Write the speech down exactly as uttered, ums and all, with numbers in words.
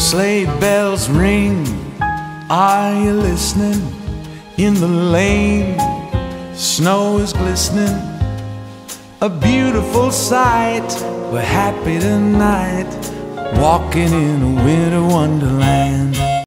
sleigh bells ring, are you listening? In the lane, snow is glistening, a beautiful sight. We're happy tonight, walking in a winter wonderland.